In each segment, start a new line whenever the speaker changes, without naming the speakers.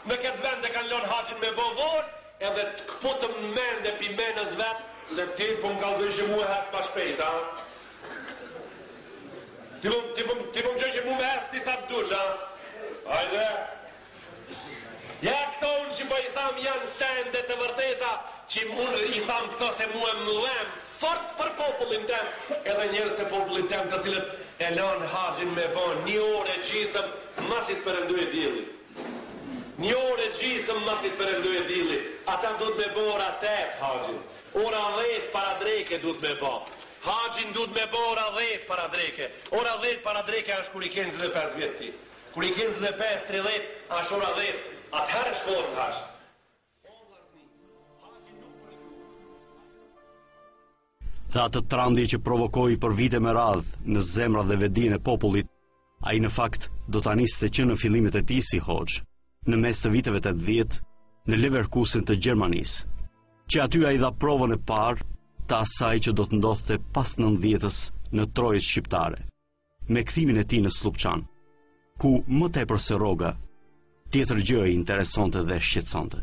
në këtë vend e kanë lënë haxhin me bovor, edhe të këputëm mend e pimenës vetë, se ti po më kallëzoj që mu e hef ma shpejt, a? Ti po më gjoj që mu me hef disa të dush, a? Hajde. Ja këto unë që po i tham janë sende të vërteta, që unë i tham këto se mu e mëllem, fort për popullin tem, edhe njerëz të popullin tem të cilët e lanë haxhin me bon, 1 orë gjysëm, masit përënduj e dili. 1 orë gjysëm masit përënduj e dili. Ata duhet me bo ora 8 haxhin. Ora 10 para dreke duhet me bo. Haxhin duhet me bo ora 10 para dreke. Ora 10 para dreke është kur i ke 25 vjetë ti. Kur i ke 25, 30, është ora 10. Atëherë shkohet haxh.
Dhe atë trandi që provokoi për vite me radhë në zemra dhe vedin e popullit, ai në fakt do ta niste që në fillimet e tij si hoxh, në mes të viteve 80 në Leverkusen të Gjermanisë, që aty ai dha provën e parë të asaj që do të ndodhte pas 90-s në Trojës shqiptare, me kthimin e tij në Slupçan, ku më tepër se rroga, tjetër gjë e interesonte dhe shqetësonte.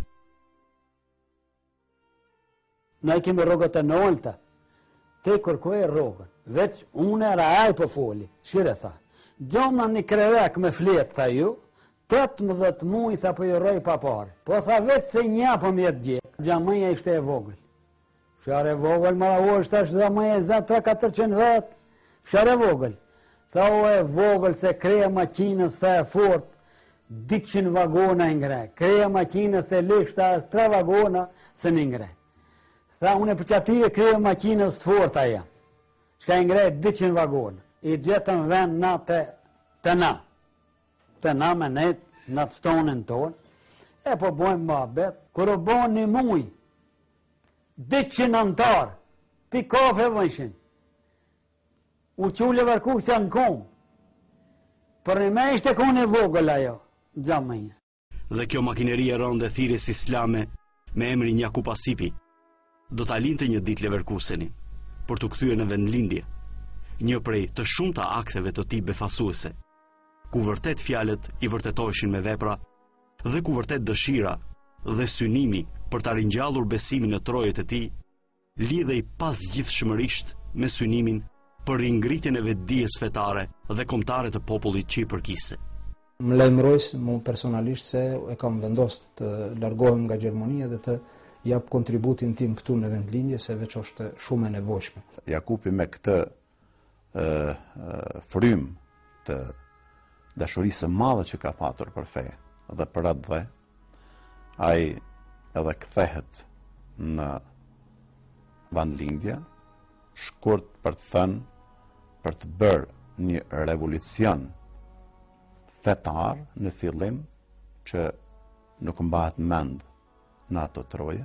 Ne kemi rrogat e nolta. Te kërkoj rrogën, veç unë era aj po foli, shire tha. Gjoma një krevek me fletë, tha ju, 18 muj, tha po i roj pa pare. Po tha veç se një po mjetë gjekë. Gjamëja ishte e vogël. Fshare vogël, mara o është ashtë gjamëja e zatë 3-400 vetë. Fshare vogël. Tha o e vogël se kreja makinës, tha e fort, 200 vagona ngre. Kreja makinës e lishta 3 vagona se në ngre. Tha, unë e për që ati e krejë makinës të forta jam. Shka i ngrejë 200 vagonë. I gjetën vend na të na. Të na me nejtë, na të stonën tonë. E po bojmë ma betë. Kër o bojnë një muj, 200 antarë, pi kafe vënshin. U qullë vërkusja në komë. Për një me ishte kone vogël ajo, gjamënja.
Dhe kjo makineria rënde thirrjes islame me emrin Jakub Asipi, do ta linte një ditë Leverkusenin për të kthyer në vendlindje, një prej të shumta akteve të tij befasuese, ku vërtet fjalët i vërtetoheshin me vepra dhe ku vërtet dëshira dhe synimi për ta ringjallur besimin në trojet e tij lidhej pasgjithshmërisht me synimin për ringritjen e vetdijes fetare dhe kombëtare të popullit që i përkiste.
Më lajmëroi mu personalisht se e kam vendosur të largohem nga Gjermania dhe të jap kontributin tim këtu në vendlindje, se veç është shumë e nevojshme.
Jakupi me këtë frym të dashurisë së madhe që ka patur për fe dhe për atë dhe, ai edhe kthehet në vendlindje, shkurt për të thënë, për të bërë një revolucion fetar në fillim që nuk mbahet mend në ato troje.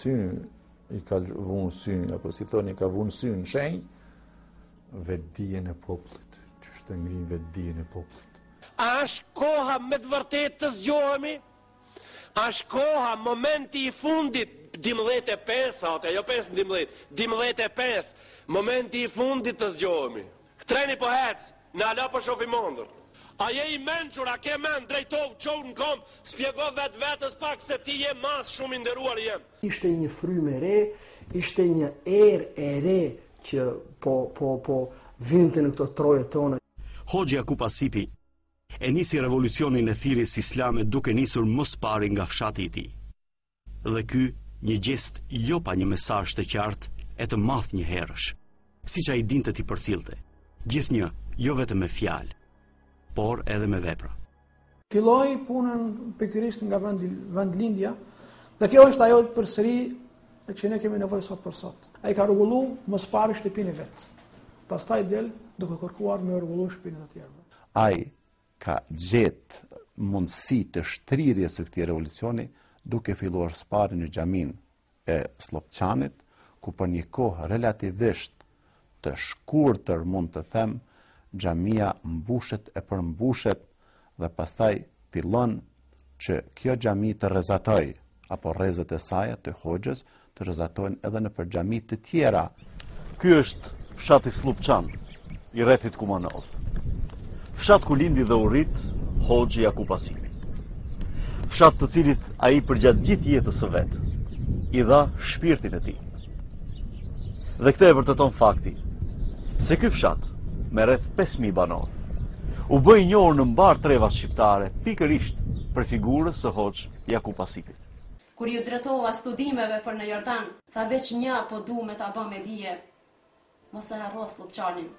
I ka vunë syn, apo si thoni, ka vunë syn shenjë, vetdijen e popullit, që është ngrin vetdijen e popullit.
A është koha me të vërtet të zgjohemi? A është koha, momenti i fundit, 12:05, atë, jo 5:12, 12:05, momenti i fundit të zgjohemi. Treni po hec, në ala po shofi mondër. A je i menqur, a ke men, drejtov, qohë në kom, spjego vetës pak se ti je mas shumë i nderuar jem.
Ishte një frymë e re, ishte një erë e re që po vinte në këto troje tona.
Hoxhi Jakub Asipi e nisi revolucionin e thirrjes islame duke nisur më së pari nga fshati i tij. Dhe ky një gjest jo pa një mesazh të qartë e të madh një herësh, siç ai dinte ti përcillte. Gjithnjë, jo vetëm me fjalë, por edhe me vepra.
Filloi punën pikërisht nga vendlindja, dhe kjo është ajo përsëri që ne kemi nevojë sot për sot. Ai ka rregulluar më së pari shtëpinë vet. Pastaj del duke kërkuar me rregullu shtëpinë të tjerëve.
Ai ka gjetë mundësi të shtrirjes së këtij revolucioni duke filluar së pari në xhamin e Slopçanit, ku për një kohë relativisht të shkurtër mund të them, xhamia mbushet e përmbushet dhe pastaj fillon që kjo xhami të rrezatoj, apo rrezet e saj të hoxhës të rrezatojnë edhe në për xhami të tjera.
Ky është fshati Slupçan, i rrethit Kumanov. Fshat ku lindi dhe u rrit Hoxhi Jakub Asipi. Fshat të cilit ai përgjatë gjithë jetës së vet i dha shpirtin e tij. Dhe këtë e vërteton fakti se ky fshat me rreth 5000 banor u bë i njohur në mbar trevat shqiptare pikërisht për figurës së Hoxh Jakub Asipit.
Kur ju drejtova studimeve për në Jordan, tha veç një po du me ta bë me dije, mos e harro Slupçanin.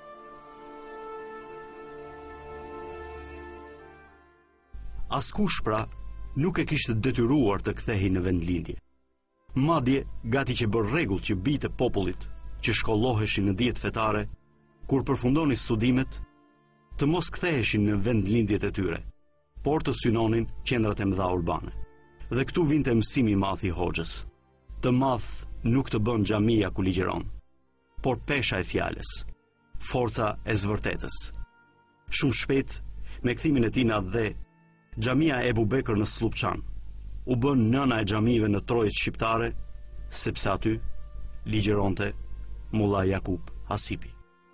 Askush pra nuk e kishte detyruar të kthehej në vendlindje. Madje gati që bër rregull që bijtë e popullit që shkolloheshin në dijet fetare, kur përfundonin studimet, të mos ktheheshin në vendlindjet e tyre, por të synonin qendrat e mëdha urbane. Dhe këtu vinte mësimi i madh i Hoxhës. Të madh nuk të bën xhamia ku ligjeron, por pesha e fjalës, forca e zvërtetës. Shumë shpejt, me kthimin e tij në Dhe, xhamia e Ebu Bekër në Slupçan u bën nëna e xhamive në trojet shqiptare, sepse aty ligjeronte Mulla Jakub Asipi.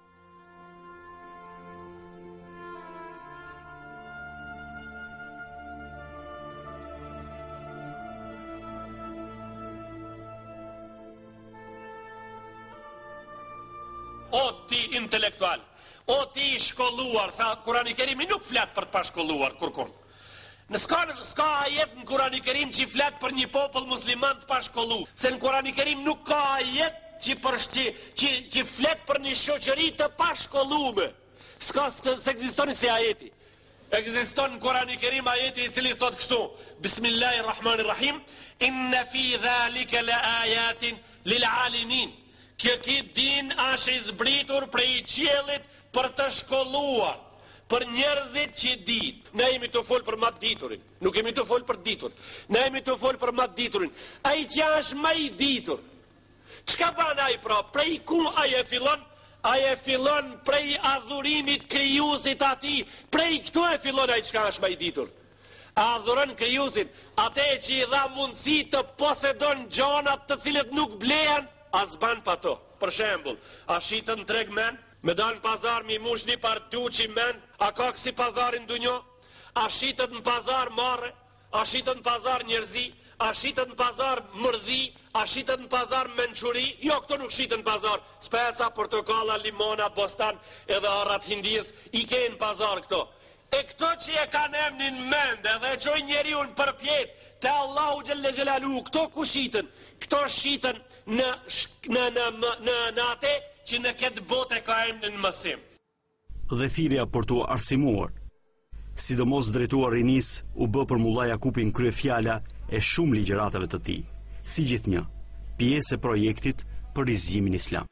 O ti intelektual, o ti shkolluar, sa Kurani Kerimi nuk flet për të pashkolluar kurkun. Në s'ka ajet në Kurani Kerim që flet për një popull musliman të pashkollu, se në Kurani Kerim nuk ka ajet që flet për një shoqëri të pashkollume. Se ekziston si ajeti. Ekziston në Kurani Kerim ajeti i cili thot kështu: Bismillahirrahmanirrahim, inna fi dhalika la ayatin lil alimin. Kjo din është i zbritur prej qiellit për të shkolluar, për njerëzit që dit. Ne jemi të folë për matë diturin, nuk jemi të folë për ditur. Ne jemi të folë për matë diturin. Ai që është më i ditur, çka bën ai pra? Prej ku ai e fillon? Ai e fillon prej adhurimit krijuesit atij. Prej këtu e fillon ai çka është më i ditur. Adhuron krijuesin, atë që i dha mundësi të posedon gjanat të cilët nuk blehen, as ban pa to. Për shembull, a shitën në treg men, me dalë në pazar mi mush një par duqi men, a ka kësi pazarin dunjo, a shitët në pazar marre, a shitët në pazar njerëzi, a shitët në pazar mërzi, a shitët në pazar mençuri, jo këto nuk shitën në pazar, speca, portokalla, limona, bostan, edhe arrat hindijës, i kejnë pazar këto. E këto që e kanë emnin mende dhe qoj njeri unë përpjet, te Allahu Gjelle Gjelalu, këto ku shitën? Këto shitën në ate që në këtë bote ka emnin mësim.
Dhe thirrja për t'u arsimuar, sidomos drejtuar rinis, u bë për Mulla Jakupin kryefjala e shumë ligjëratave të tij, si gjithnjë, pjesë e projektit për rizjimin islam.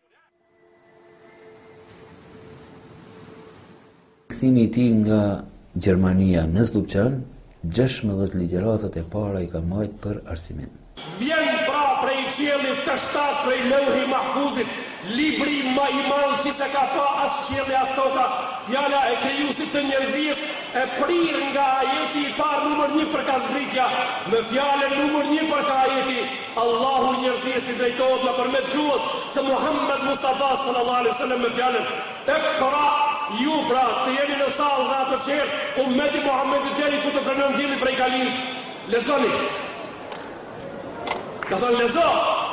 Kthimi i tij nga Gjermania në Slupçan, 16 ligjëratat e para i ka marrë për arsimim.
Vjen pra prej qiellit të shtat, prej Lauhi Mahfuzit, libri më i madh që se ka pa as qielli as toka, fjala e krijuesit të njerëzis e prir nga ajeti i parë numër 1 për kazbritja, në fjalën numër 1 për ka ajeti, Allahu njerëzis i drejtohet nëpërmjet gjuhës së Muhammed Mustafa sallallahu alaihi wasallam me fjalën Iqra. Ju pra të jeni në sallë dhe atë qertë, ummeti Muhammedit deri ku të pranon dielli prej kalin. Lexoni. Ka thënë lexo.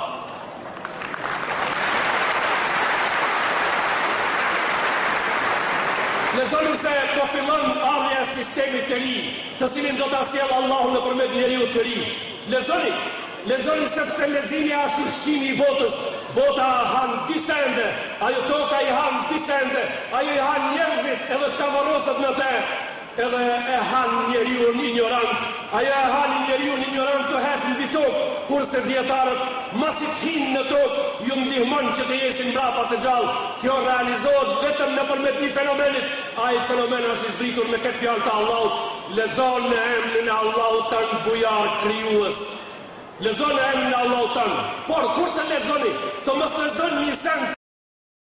Lexoni se do fillon ardhja e sistemit të ri, të cilin do ta sjellë Allahu nëpërmjet njeriu të ri. Lexoni. Lexoni sepse leximi është ushqimi i botës. Bota han disa ende, ajo toka i han disa ende, ajo i han njerëzit edhe shkavarosët në te, edhe e han njeriu një ignorant, ajo e han njeriu një ignorant të hefën mbi tokë, kurse dietarët masit hinë në tokë, ju ndihmon që të jesin mbrapa të gjallë. Kjo realizohet vetëm nëpërmjet një fenomenit. Ai fenomen është i zbritur me këtë fjalë të Allahut. Lexon në emrin e Allahut tan bujar krijues. Lexoni emrin e Allahut tan. Por kur të lexoni, të mos lexoni një send